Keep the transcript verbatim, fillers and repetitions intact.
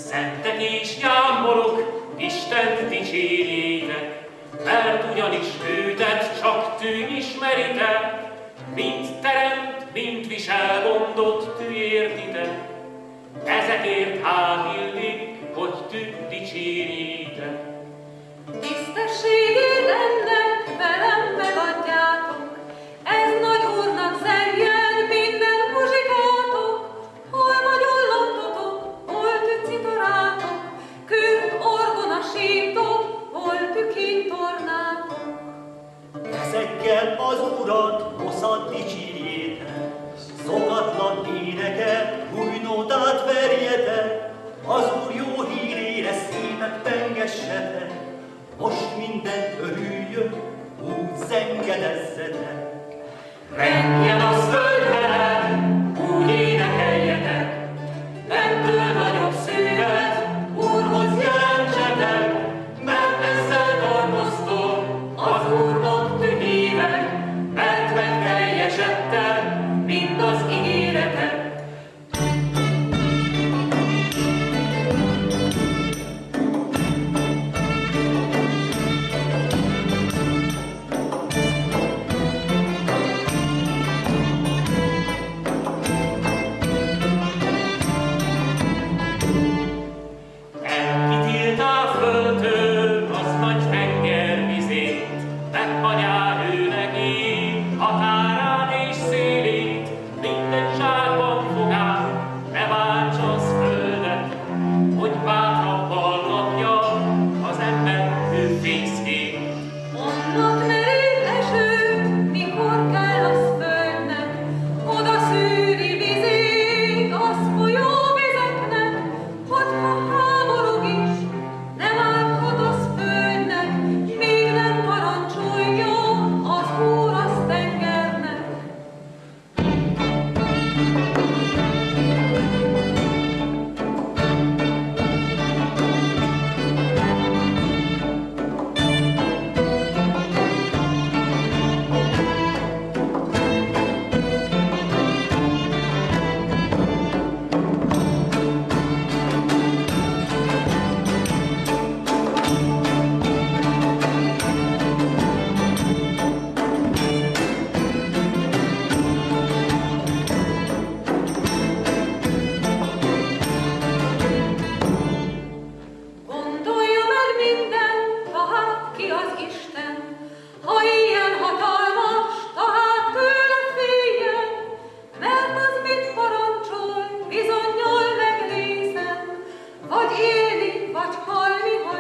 Szentek és jámborok, Istent dicsérjétek, mert ugyanis őtet csak tű ismeritek, mint teremt, mint visel gondot tű értitek. Ezekért hát illik, hogy tű dicsérjétek. Tisztességét ennek velem megadjátok, ez nagy úrnak zengjen minden muzsikátok, hol magyollantotok, hol tücitorátok, kürt orgona síntok, hol tükintornátok. Ezekkel az Urat, hosszat dicsérjétek, szokatlan éneket, új nótát verjetek, az Úr jó hírére szívet pengessetek, most mindent örüljön, úgy zengedezzetek. Menjen a földre, úgy énekeljetek, bentől nagyobb szívet Úrhoz jelentsetek, mert ezzel tartoztok az Úrnak ti hívek, mert megteljesedtek mind az ígéretek. Vagy élni, vagy halni,